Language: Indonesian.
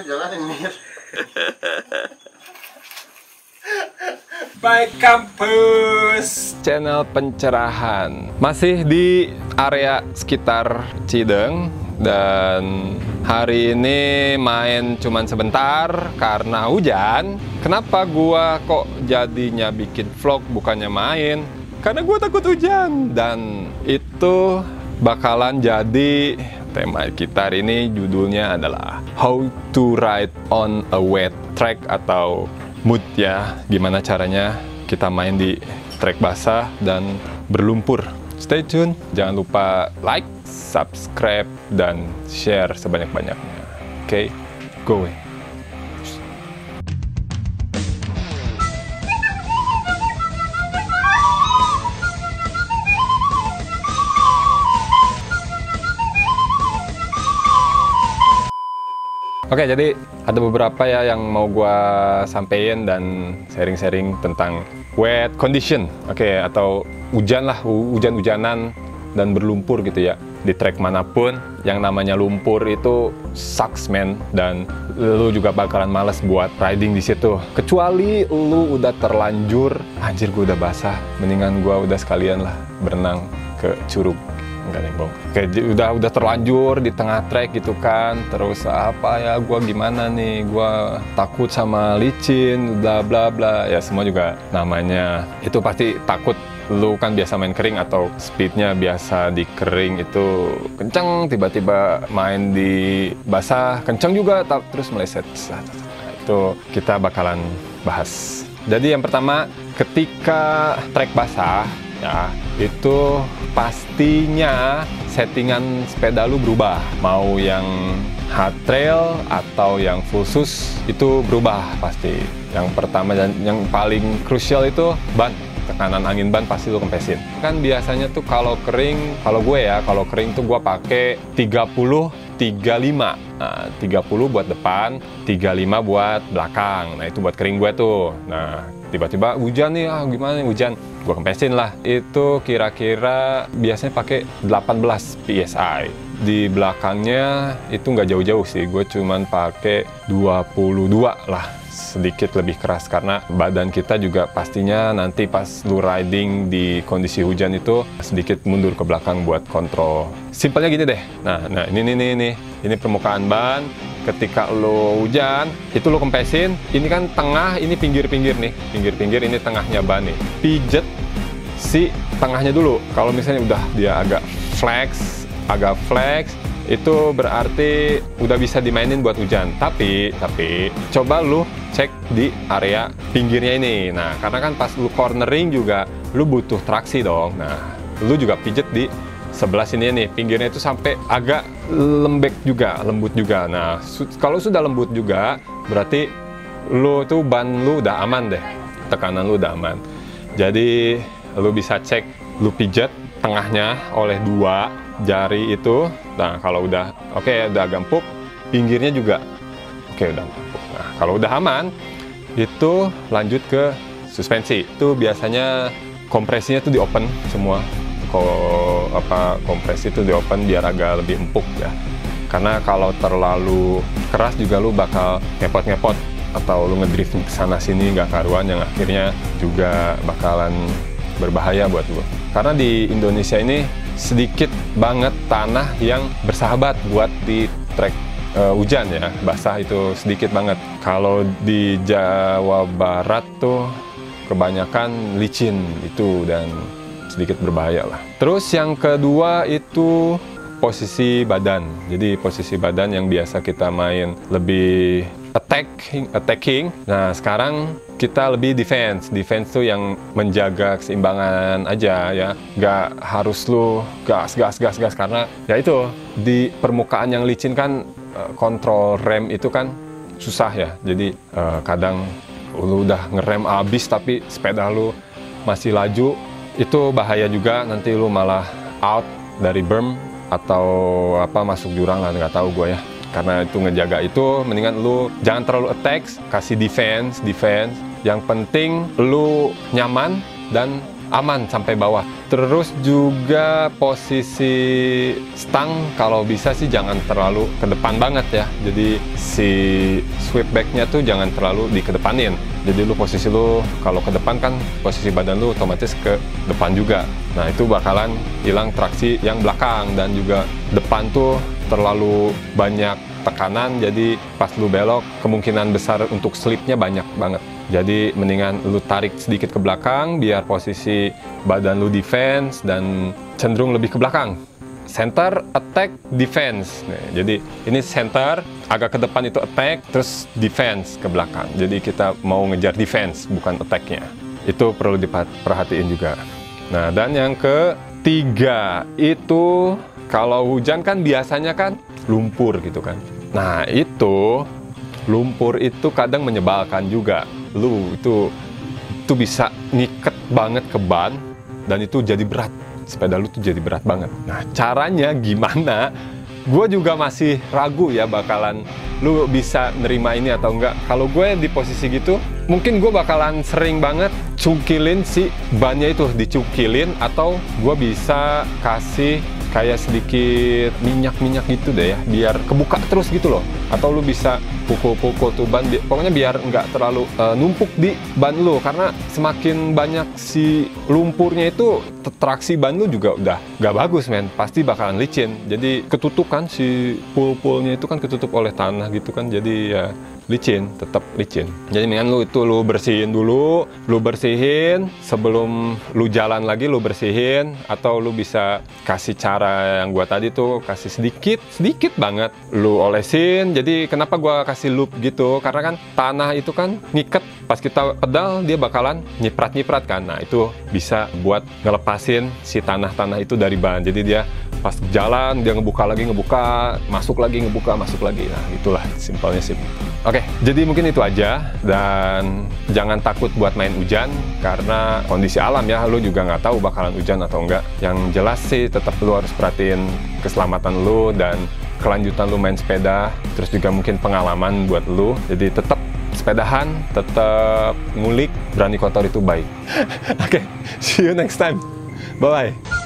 gue jalanin Mir. Baik Kampus, channel pencerahan masih di area sekitar Cideng, dan hari ini main cuman sebentar karena hujan. Kenapa gua kok jadinya bikin vlog bukannya main? Karena gua takut hujan, dan itu bakalan jadi tema kita hari ini. Judulnya adalah How to Ride on a Wet Track atau mood ya, gimana caranya kita main di trek basah dan berlumpur. Stay tune, jangan lupa like, subscribe, dan share sebanyak-banyaknya. Oke, go away. Oke, jadi ada beberapa ya yang mau gua sampein dan sharing-sharing tentang wet condition. Oke, atau hujan lah, hujan-hujanan dan berlumpur gitu ya. Di trek manapun yang namanya lumpur itu sucks man, dan lu juga bakalan males buat riding di situ. Kecuali lu udah terlanjur, anjir gua udah basah, mendingan gua udah sekalian lah berenang ke curug. Enggak nih, Bang. Kayak udah terlanjur di tengah trek gitu kan. Terus apa ya, gua gimana nih? Gua takut sama licin, bla bla bla. Ya semua juga namanya itu pasti takut. Lu kan biasa main kering atau speednya biasa di kering itu kenceng, tiba-tiba main di basah kenceng juga, terus meleset. Itu kita bakalan bahas. Jadi yang pertama, ketika trek basah ya, itu pastinya settingan sepeda lu berubah. Mau yang hard trail atau yang full sus itu berubah pasti. Yang pertama dan yang paling krusial itu ban. Tekanan angin ban pasti lu kempesin. Kan biasanya tuh kalau kering, kalau gue ya, kalau kering tuh gue pakai 30-35. Nah, 30 buat depan, 35 buat belakang. Nah, itu buat kering gue tuh. Nah, tiba-tiba hujan nih, gimana nih hujan? Gue kempesin lah. Itu kira-kira biasanya pakai 18 PSI. Di belakangnya itu nggak jauh-jauh sih, gue cuman pakai 22 lah. Sedikit lebih keras karena badan kita juga pastinya nanti pas lu riding di kondisi hujan itu sedikit mundur ke belakang buat kontrol. Simpelnya gini deh. Nah ini permukaan ban. Ketika lu hujan itu lu kempesin. Ini kan tengah, ini pinggir-pinggir nih. Pinggir-pinggir ini tengahnya ban nih. Pijet si tengahnya dulu. Kalau misalnya udah dia agak flex, itu berarti udah bisa dimainin buat hujan. Tapi coba lu cek di area pinggirnya ini. Nah, karena kan pas lu cornering juga lu butuh traksi dong. Nah, lu juga pijet di sebelah sini nih, pinggirnya itu sampai agak lembut juga. Nah, kalau sudah lembut juga berarti lu tuh ban lu udah aman deh. Tekanan lu udah aman. Jadi lu bisa cek, lu pijet tengahnya oleh 2 jari itu. Nah, kalau udah oke, udah agak empuk, pinggirnya juga oke, udah empuk. Nah, kalau udah aman, itu lanjut ke suspensi. Itu biasanya kompresinya tuh di open semua. Kompresi itu di open biar agak lebih empuk ya. Karena kalau terlalu keras juga lu bakal ngepot-ngepot atau lu ngedrift sana sini nggak karuan, yang akhirnya juga bakalan berbahaya buat lu. Karena di Indonesia ini sedikit banget tanah yang bersahabat buat di trek hujan ya, basah itu sedikit banget. Kalau di Jawa Barat tuh kebanyakan licin itu dan sedikit berbahaya lah. Terus yang kedua itu posisi badan. Jadi posisi badan yang biasa kita main lebih attacking. Nah, sekarang kita lebih defense. Defense tuh yang menjaga keseimbangan aja ya. Nggak harus lu gas. Karena ya itu, di permukaan yang licin kan kontrol rem itu kan susah ya. Jadi kadang lu udah ngerem abis tapi sepeda lu masih laju. Itu bahaya juga, nanti lu malah out dari berm atau masuk jurang lah, nggak tahu gue ya. Karena itu ngejaga itu, mendingan lu jangan terlalu attack, kasih defense. Yang penting lu nyaman dan aman sampai bawah. Terus juga posisi stang kalau bisa sih jangan terlalu ke depan banget ya. Jadi si sweep backnya tuh jangan terlalu dikedepanin. Jadi lu posisi lu kalau ke depan kan posisi badan lu otomatis ke depan juga. Nah itu bakalan hilang traksi yang belakang, dan juga depan tuh terlalu banyak tekanan, jadi pas lu belok kemungkinan besar untuk slipnya banyak banget. Jadi mendingan lu tarik sedikit ke belakang biar posisi badan lu defense dan cenderung lebih ke belakang. Center, attack, defense. Nah, jadi ini center, agak ke depan itu attack, terus defense ke belakang. Jadi kita mau ngejar defense, bukan attack-nya. Itu perlu diperhatiin juga. Nah, dan yang ketiga itu kalau hujan kan biasanya kan lumpur gitu kan. Nah itu lumpur itu kadang menyebalkan juga. Lu itu bisa ngiket banget ke ban, dan itu jadi berat. Sepeda lu tuh jadi berat banget. Nah caranya gimana? Gue juga masih ragu ya bakalan lu bisa nerima ini atau enggak. Kalau gue di posisi gitu, mungkin gue bakalan sering banget cukilin si bannya itu, dicukilin, atau gue bisa kasih kayak sedikit minyak-minyak gitu deh ya, biar kebuka terus gitu loh. Atau lu bisa pukul-pukul tuh ban, pokoknya biar nggak terlalu numpuk di ban lu, karena semakin banyak si lumpurnya itu traksi ban lu juga udah nggak bagus men, pasti bakalan licin. Jadi ketutup kan si pul-pulnya itu kan ketutup oleh tanah gitu kan, jadi ya licin, tetap licin. Jadi mendingan lu itu lu bersihin dulu, lu bersihin sebelum lu jalan lagi, lu bersihin. Atau lu bisa kasih cara yang gua tadi tuh, kasih sedikit banget lu olesin. Jadi kenapa gua kasih loop gitu, karena kan tanah itu kan ngiket, pas kita pedal dia bakalan nyiprat kan. Nah itu bisa buat ngelepasin si tanah-tanah itu dari ban. Jadi dia pas jalan dia ngebuka lagi, masuk lagi. Nah itulah simpelnya sih. Oke, jadi mungkin itu aja, dan jangan takut buat main hujan karena kondisi alam ya, lu juga nggak tahu bakalan hujan atau enggak. Yang jelas sih tetap lu harus perhatiin keselamatan lu dan kelanjutan lu main sepeda, terus juga mungkin pengalaman buat lu. Jadi tetap sepedahan, tetap ngulik, berani kotor itu baik. Oke, see you next time. Bye-bye.